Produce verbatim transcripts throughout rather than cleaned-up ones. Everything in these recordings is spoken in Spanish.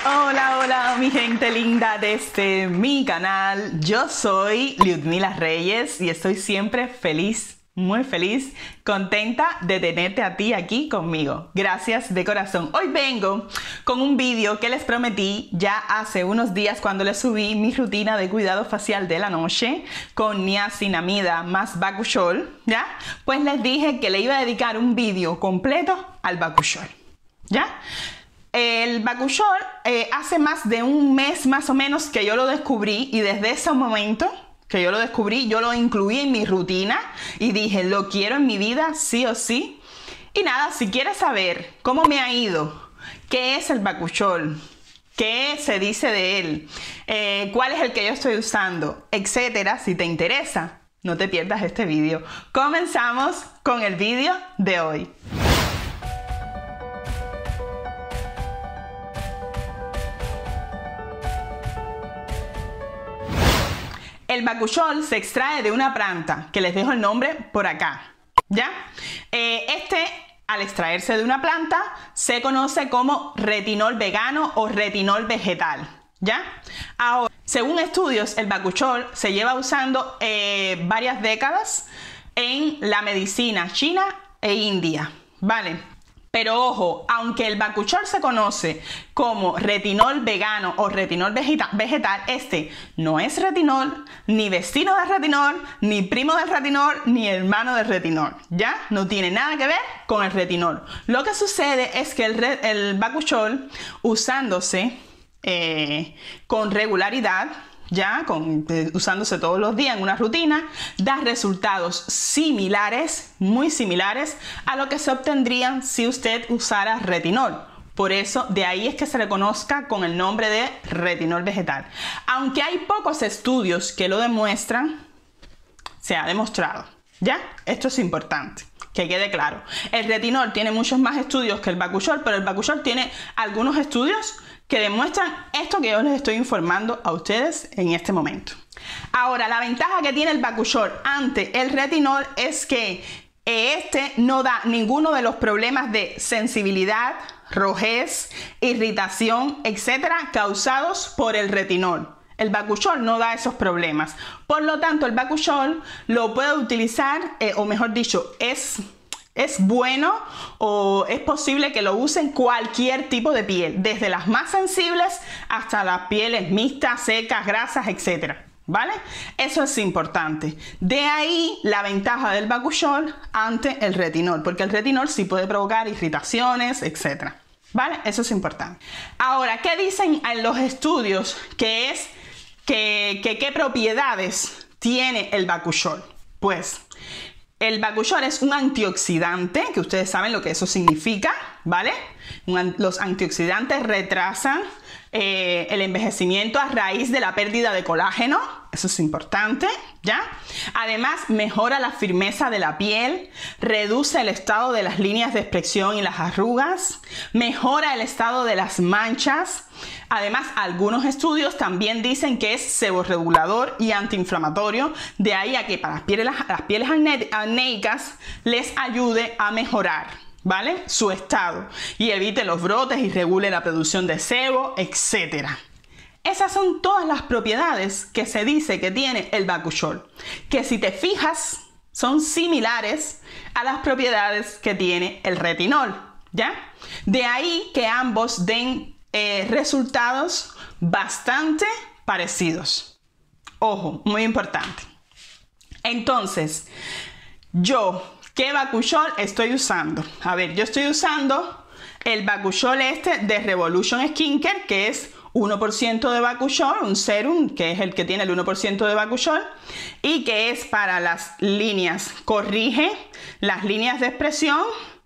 Hola, hola mi gente linda de este mi canal. Yo soy Liudmila Reyes y estoy siempre feliz, muy feliz, contenta de tenerte a ti aquí conmigo. Gracias de corazón. Hoy vengo con un vídeo que les prometí ya hace unos días cuando les subí mi rutina de cuidado facial de la noche con niacinamida más bakuchiol, ¿ya? Pues les dije que le iba a dedicar un vídeo completo al bakuchiol, ¿ya? El bakuchiol eh, hace más de un mes más o menos que yo lo descubrí y desde ese momento que yo lo descubrí, yo lo incluí en mi rutina y dije, lo quiero en mi vida sí o sí. Y nada, si quieres saber cómo me ha ido, qué es el bakuchiol, qué se dice de él, eh, cuál es el que yo estoy usando, etcétera, si te interesa, no te pierdas este vídeo. Comenzamos con el vídeo de hoy. El bakuchiol se extrae de una planta, que les dejo el nombre por acá, ¿ya? Eh, este, al extraerse de una planta, se conoce como retinol vegano o retinol vegetal, ¿ya? Ahora, según estudios, el bakuchiol se lleva usando eh, varias décadas en la medicina china e india, ¿vale? Pero ojo, aunque el bakuchiol se conoce como retinol vegano o retinol vegeta vegetal, este no es retinol, ni vecino del retinol, ni primo del retinol, ni hermano del retinol, ¿ya? No tiene nada que ver con el retinol. Lo que sucede es que el, el bakuchiol, usándose eh, con regularidad, ya con, eh, usándose todos los días en una rutina, da resultados similares, muy similares a lo que se obtendrían si usted usara retinol. Por eso, de ahí es que se le conozca con el nombre de retinol vegetal. Aunque hay pocos estudios que lo demuestran, se ha demostrado, ¿ya? Esto es importante, que quede claro. El retinol tiene muchos más estudios que el bakuchiol, pero el bakuchiol tiene algunos estudios que demuestran esto que yo les estoy informando a ustedes en este momento. Ahora, la ventaja que tiene el bakuchiol ante el retinol es que este no da ninguno de los problemas de sensibilidad, rojez, irritación, etcétera, causados por el retinol. El bakuchiol no da esos problemas. Por lo tanto, el bakuchiol lo puede utilizar, eh, o mejor dicho, es... Es bueno o es posible que lo usen cualquier tipo de piel, desde las más sensibles hasta las pieles mixtas, secas, grasas, etcétera, ¿vale? Eso es importante. De ahí la ventaja del bakuchiol ante el retinol, porque el retinol sí puede provocar irritaciones, etcétera, ¿vale? Eso es importante. Ahora, ¿qué dicen en los estudios que es que, que qué propiedades tiene el bakuchiol? Pues el bakuchiol es un antioxidante, que ustedes saben lo que eso significa, ¿vale? Un, los antioxidantes retrasan eh, el envejecimiento a raíz de la pérdida de colágeno, eso es importante, ¿ya? Además, mejora la firmeza de la piel, reduce el estado de las líneas de expresión y las arrugas, mejora el estado de las manchas. Además, algunos estudios también dicen que es seborregulador y antiinflamatorio, de ahí a que para las pieles, las pieles acnéicas les ayude a mejorar, ¿vale?, su estado y evite los brotes y regule la producción de sebo, etcétera. Esas son todas las propiedades que se dice que tiene el bakuchiol, que si te fijas son similares a las propiedades que tiene el retinol, ¿ya? De ahí que ambos den Eh, resultados bastante parecidos. Ojo, muy importante. Entonces, yo, ¿qué bakuchiol estoy usando? A ver, yo estoy usando el bakuchiol este de Revolution Skincare, que es uno por ciento de bakuchiol, un serum que es el que tiene el uno por ciento de bakuchiol y que es para las líneas, corrige las líneas de expresión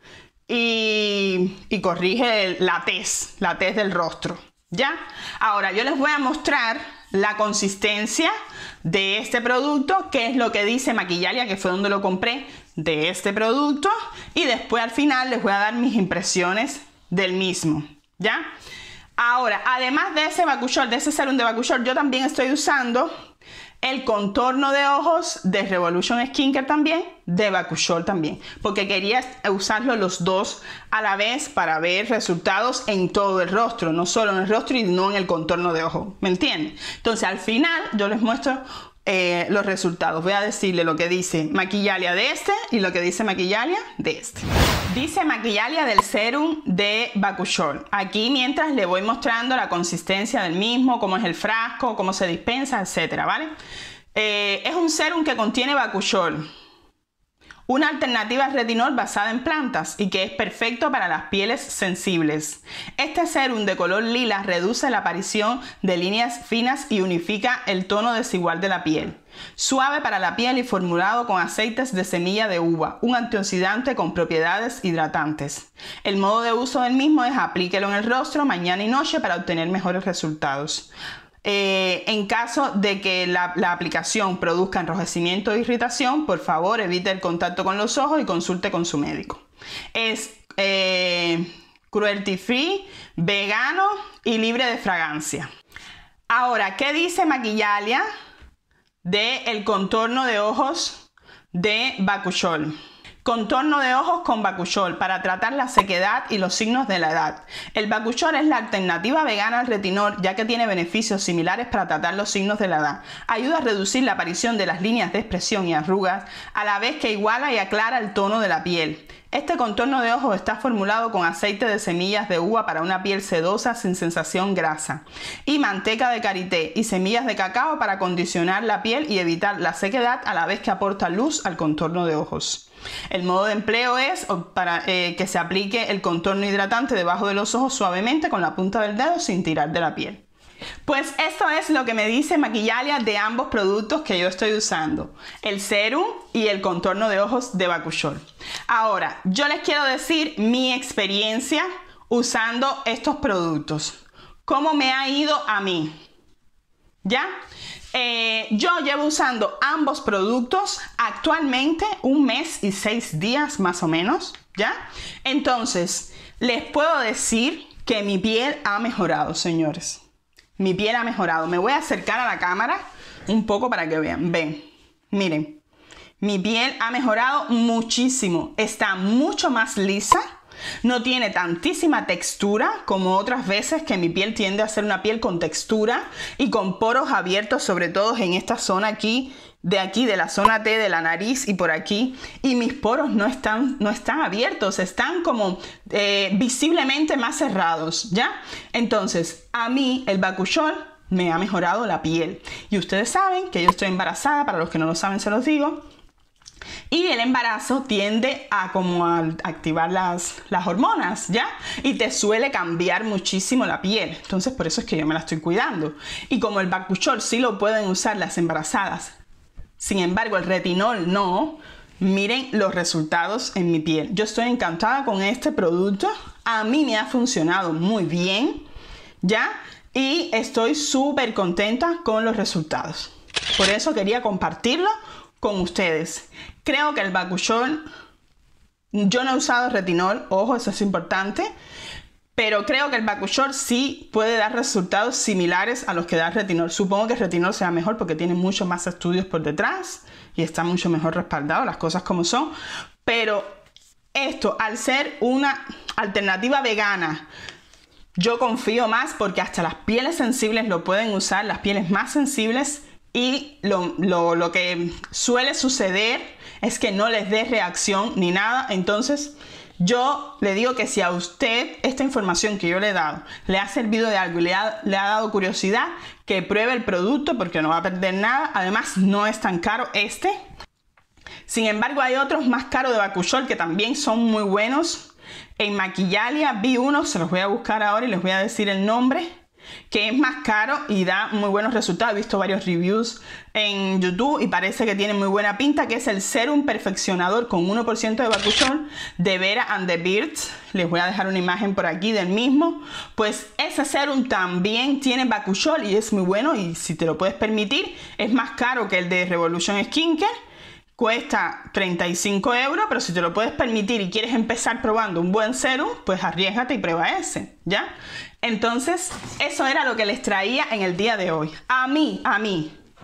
Y, y corrige la tez, la tez del rostro, ¿ya? Ahora yo les voy a mostrar la consistencia de este producto, que es lo que dice Maquillalia, que fue donde lo compré, de este producto, y después al final les voy a dar mis impresiones del mismo, ¿ya? Ahora, además de ese bakuchiol, de ese serum de bakuchiol, yo también estoy usando el contorno de ojos de Revolution Skincare también, de Bakuchiol también, porque quería usarlo los dos a la vez para ver resultados en todo el rostro, no solo en el rostro y no en el contorno de ojos, ¿me entienden? Entonces al final yo les muestro eh, los resultados. Voy a decirle lo que dice Maquillalia de este y lo que dice Maquillalia de este. Dice Maquillalia del serum de Bakuchiol. Aquí mientras le voy mostrando la consistencia del mismo, cómo es el frasco, cómo se dispensa, etcétera, ¿vale? Eh, es un serum que contiene Bakuchiol, una alternativa al retinol basada en plantas y que es perfecto para las pieles sensibles. Este serum de color lila reduce la aparición de líneas finas y unifica el tono desigual de la piel. Suave para la piel y formulado con aceites de semilla de uva, un antioxidante con propiedades hidratantes. El modo de uso del mismo es aplíquelo en el rostro mañana y noche para obtener mejores resultados. Eh, en caso de que la, la aplicación produzca enrojecimiento o irritación, por favor evite el contacto con los ojos y consulte con su médico. Es eh, cruelty free, vegano y libre de fragancia. Ahora, ¿qué dice Maquillalia del contorno de ojos de Bakuchiol? Contorno de ojos con Bakuchiol para tratar la sequedad y los signos de la edad. El Bakuchiol es la alternativa vegana al retinol, ya que tiene beneficios similares para tratar los signos de la edad. Ayuda a reducir la aparición de las líneas de expresión y arrugas, a la vez que iguala y aclara el tono de la piel. Este contorno de ojos está formulado con aceite de semillas de uva para una piel sedosa sin sensación grasa y manteca de karité y semillas de cacao para acondicionar la piel y evitar la sequedad, a la vez que aporta luz al contorno de ojos. El modo de empleo es para eh, que se aplique el contorno hidratante debajo de los ojos suavemente con la punta del dedo sin tirar de la piel. Pues esto es lo que me dice Maquillalia de ambos productos que yo estoy usando, el serum y el contorno de ojos de Bakuchiol. Ahora, yo les quiero decir mi experiencia usando estos productos, cómo me ha ido a mí, ¿ya? Eh, yo llevo usando ambos productos actualmente un mes y seis días más o menos, ¿ya? Entonces, les puedo decir que mi piel ha mejorado, señores. Mi piel ha mejorado. Me voy a acercar a la cámara un poco para que vean. Ven, miren. Mi piel ha mejorado muchísimo. Está mucho más lisa. No tiene tantísima textura como otras veces que mi piel tiende a ser una piel con textura y con poros abiertos, sobre todo en esta zona aquí, de aquí, de la zona T, de la nariz y por aquí. Y mis poros no están, no están abiertos, están como eh, visiblemente más cerrados, ¿ya? Entonces, a mí el Bakuchiol me ha mejorado la piel. Y ustedes saben que yo estoy embarazada, para los que no lo saben se los digo. Y el embarazo tiende a como a activar las, las hormonas, ¿ya? Y te suele cambiar muchísimo la piel. Entonces por eso es que yo me la estoy cuidando. Y como el Bakuchiol sí lo pueden usar las embarazadas, sin embargo el retinol no, miren los resultados en mi piel. Yo estoy encantada con este producto. A mí me ha funcionado muy bien, ¿ya? Y estoy súper contenta con los resultados. Por eso quería compartirlo con ustedes. Creo que el Bakuchiol, yo no he usado retinol, ojo, eso es importante, pero creo que el Bakuchiol sí puede dar resultados similares a los que da el retinol. Supongo que el retinol sea mejor porque tiene muchos más estudios por detrás y está mucho mejor respaldado, las cosas como son, pero esto, al ser una alternativa vegana, yo confío más porque hasta las pieles sensibles lo pueden usar, las pieles más sensibles. Y lo, lo, lo que suele suceder es que no les dé reacción ni nada. Entonces yo le digo que si a usted esta información que yo le he dado le ha servido de algo y le ha, le ha dado curiosidad, que pruebe el producto porque no va a perder nada. Además no es tan caro este. Sin embargo hay otros más caros de Bakuchiol que también son muy buenos. En Maquillalia vi uno, se los voy a buscar ahora y les voy a decir el nombre, que es más caro y da muy buenos resultados. He visto varios reviews en YouTube y parece que tiene muy buena pinta, que es el Serum Perfeccionador con uno por ciento de Bakuchiol de Vera and the Beards. Les voy a dejar una imagen por aquí del mismo. Pues ese serum también tiene Bakuchiol y es muy bueno, y si te lo puedes permitir es más caro que el de Revolution Skincare. Cuesta treinta y cinco euros, pero si te lo puedes permitir y quieres empezar probando un buen serum, pues arriésgate y prueba ese, ¿ya? Entonces, eso era lo que les traía en el día de hoy. A mí, a mí,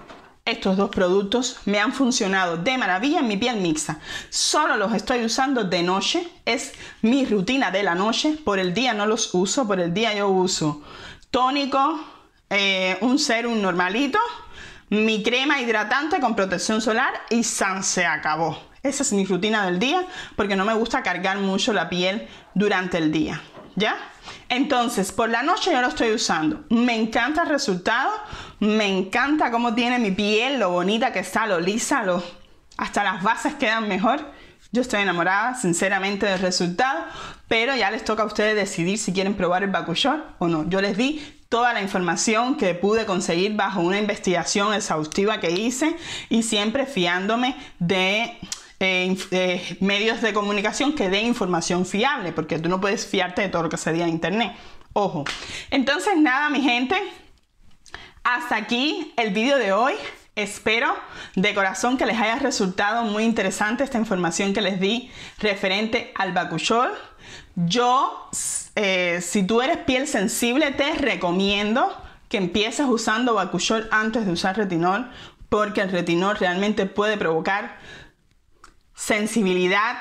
estos dos productos me han funcionado de maravilla en mi piel mixta. Solo los estoy usando de noche, es mi rutina de la noche. Por el día no los uso, por el día yo uso tónico, eh, un serum normalito, mi crema hidratante con protección solar y san, se acabó. Esa es mi rutina del día porque no me gusta cargar mucho la piel durante el día, ¿ya? Entonces, por la noche yo lo estoy usando. Me encanta el resultado, me encanta cómo tiene mi piel, lo bonita que está, lo lisa, lo... hasta las bases quedan mejor. Yo estoy enamorada, sinceramente, del resultado, pero ya les toca a ustedes decidir si quieren probar el Bakuchiol o no. Yo les di toda la información que pude conseguir bajo una investigación exhaustiva que hice y siempre fiándome de... Eh, eh, medios de comunicación que den información fiable, porque tú no puedes fiarte de todo lo que se diga en internet. Ojo. Entonces nada, mi gente, hasta aquí el vídeo de hoy. Espero de corazón que les haya resultado muy interesante esta información que les di referente al Bakuchiol. Yo, eh, si tú eres piel sensible, te recomiendo que empieces usando Bakuchiol antes de usar retinol, porque el retinol realmente puede provocar sensibilidad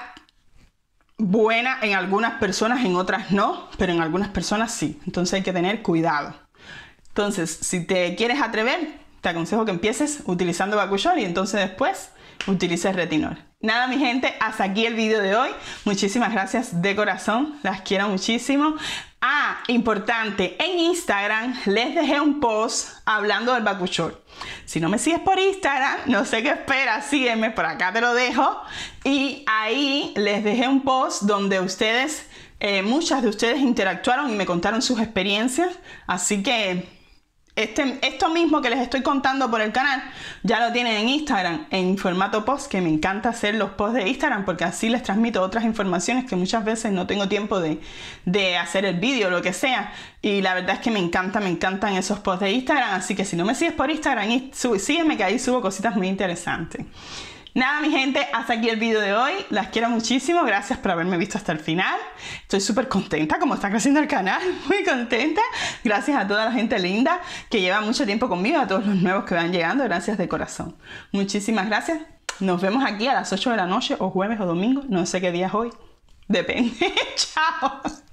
buena en algunas personas, en otras no, pero en algunas personas sí. Entonces hay que tener cuidado. Entonces, si te quieres atrever, te aconsejo que empieces utilizando Bakuchiol y entonces después utilices retinol. Nada, mi gente, hasta aquí el vídeo de hoy. Muchísimas gracias de corazón, las quiero muchísimo. Ah, importante, en Instagram les dejé un post hablando del Bakuchiol. Si no me sigues por Instagram, no sé qué esperas, sígueme, por acá te lo dejo. Y ahí les dejé un post donde ustedes, eh, muchas de ustedes interactuaron y me contaron sus experiencias. Así que Este, esto mismo que les estoy contando por el canal, ya lo tienen en Instagram en formato post, que me encanta hacer los posts de Instagram porque así les transmito otras informaciones que muchas veces no tengo tiempo de, de hacer el vídeo o lo que sea. Y la verdad es que me encanta, me encantan esos posts de Instagram, así que si no me sigues por Instagram, sígueme que ahí subo cositas muy interesantes. Nada, mi gente, hasta aquí el vídeo de hoy. Las quiero muchísimo, gracias por haberme visto hasta el final. Estoy súper contenta como está creciendo el canal, muy contenta. Gracias a toda la gente linda que lleva mucho tiempo conmigo, a todos los nuevos que van llegando, gracias de corazón. Muchísimas gracias. Nos vemos aquí a las ocho de la noche, o jueves o domingo, no sé qué día es hoy. Depende. Chao.